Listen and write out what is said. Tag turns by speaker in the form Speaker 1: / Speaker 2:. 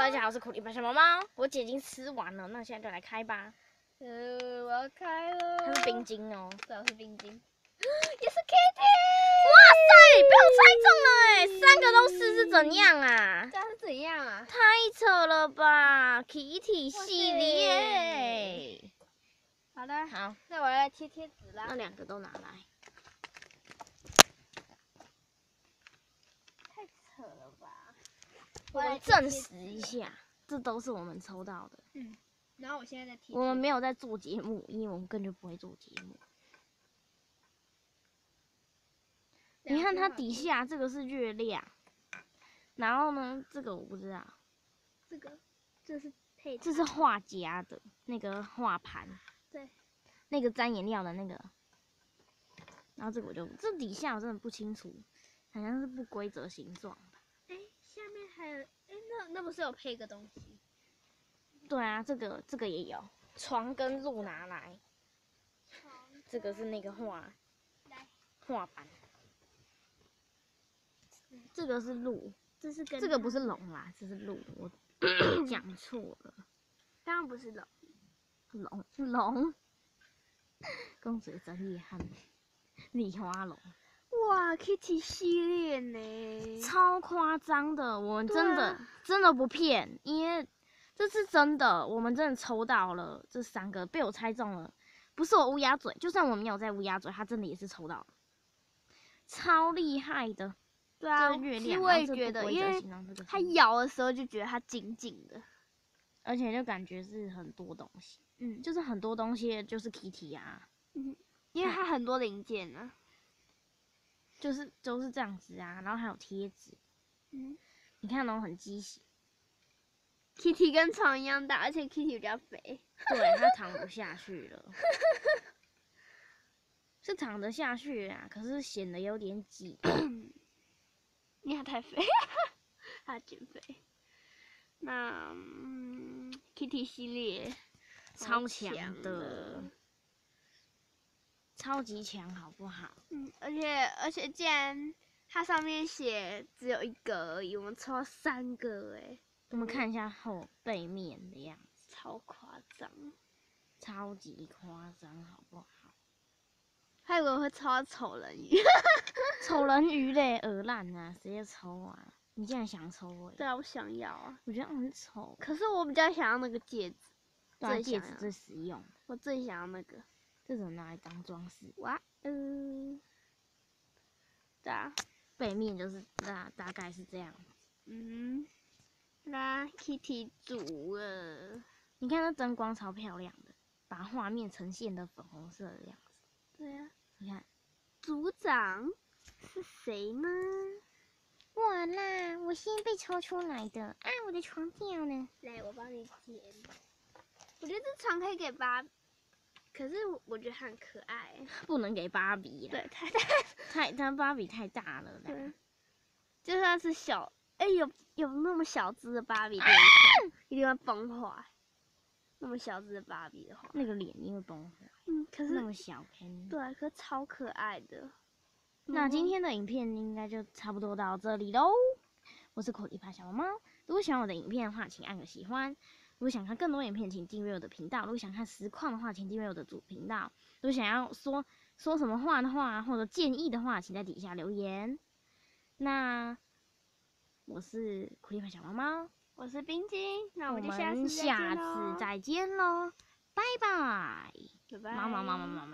Speaker 1: 大家好，我是苦力白小猫猫。我姐已经吃完了，那现在就来开吧。
Speaker 2: 我要开了。
Speaker 1: 它是冰晶哦。
Speaker 2: 对，是冰晶。也是
Speaker 1: 哇
Speaker 2: Kitty。
Speaker 1: 塞，被我猜中了哎！3个都是怎样啊？
Speaker 2: 这是怎样啊？
Speaker 1: 太扯了吧 ！Kitty 系列。
Speaker 2: 好的，
Speaker 1: 好，
Speaker 2: 那我来贴贴纸啦。
Speaker 1: 那2个都拿来。
Speaker 2: 太扯了吧！
Speaker 1: 我们证实一下，这都是我们抽到的。
Speaker 2: 嗯，然后我现在在贴。
Speaker 1: 我们没有在做节目，因为我们根本就不会做节目。你看它底下这个是月亮，然后呢，这个我不知道。
Speaker 2: 这是配。
Speaker 1: 这是画家的那个画盘。
Speaker 2: 对。那
Speaker 1: 个沾颜料的那个。然后这个这底下我真的不清楚，好像是不规则形状的。
Speaker 2: 下面还有，那不是有配个东西？
Speaker 1: 对啊，这个也有。床跟路拿来。这个是那个画板。这个是鹿，这个不是龙啦，这是鹿，我讲错了。
Speaker 2: 当然不是龙。
Speaker 1: 龙。公主真厉害，梨花龙。
Speaker 2: 哇 ，Kitty 系列呢？
Speaker 1: 超夸张的，我们真的不骗，因为这是真的，我们真的抽到了这3个，被我猜中了。不是我乌鸦嘴，就算我没有在乌鸦嘴，他真的也是抽到了，超厉害的。
Speaker 2: 对啊，
Speaker 1: 月亮
Speaker 2: 其实我也觉得，因为它咬的时候就觉得它紧紧的，
Speaker 1: 而且就感觉是很多东西，就是很多东西就是 Kitty 啊，
Speaker 2: 因为它很多零件呢，
Speaker 1: 就是这样子啊，然后还有贴纸，你看哦，很畸形。
Speaker 2: Kitty 跟床一样大，而且 Kitty 比较肥，
Speaker 1: 对，它躺不下去了。是躺得下去啊，可是显得有点挤。
Speaker 2: 因为它太肥，它减肥。那Kitty 系列
Speaker 1: 超强的，超级强，好不好？
Speaker 2: 而且既然它上面写只有1个而已，我们抽到3个哎。
Speaker 1: 我们看一下背面的样子，
Speaker 2: 超夸张，
Speaker 1: 超级夸张，好不好？
Speaker 2: 还以为会抽到丑人鱼。
Speaker 1: 丑人鱼嘞，鹅烂啊，谁要抽啊？你竟然想抽
Speaker 2: 对啊，我想要啊。
Speaker 1: 我觉得很丑。
Speaker 2: 可是我比较想要那个戒指。
Speaker 1: 对啊，戒指最实用。
Speaker 2: 我最想要那个。
Speaker 1: 这种拿来当装饰。
Speaker 2: 哇，对啊。
Speaker 1: 背面就是大概是这样子。
Speaker 2: 那 Kitty 组了。
Speaker 1: 你看那灯光超漂亮的，把画面呈现的粉红色的样子。
Speaker 2: 对啊。
Speaker 1: 你看，
Speaker 2: 组长是谁呢？
Speaker 1: 我啦，我先被抽出来的啊！我的床掉了。
Speaker 2: 来，我帮你捡。我觉得这床可以给芭比，可是我觉得它很可爱。
Speaker 1: 不能给芭比啦。
Speaker 2: 对，太大。
Speaker 1: 它芭比太大了啦。
Speaker 2: 对。就算是小，有那么小只的芭比，一定会崩坏。那么小只的芭比的话，
Speaker 1: 那个脸一定会崩坏。
Speaker 2: 可是
Speaker 1: 那么小片。
Speaker 2: 对，可是超可爱的。
Speaker 1: 那今天的影片应该就差不多到这里喽。我是口力派小猫猫，如果喜欢我的影片的话，请按个喜欢。如果想看更多影片，请订阅我的频道。如果想看实况的话，请订阅我的主频道。如果想要说什么话的话，或者建议的话，请在底下留言。那我是苦力派小猫猫，
Speaker 2: 我是冰晶，那我们
Speaker 1: 下次再见喽，拜拜，
Speaker 2: 拜拜，
Speaker 1: 妈。